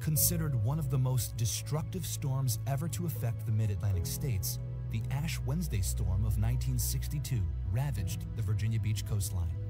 Considered one of the most destructive storms ever to affect the mid-Atlantic states, the Ash Wednesday storm of 1962 ravaged the Virginia Beach coastline.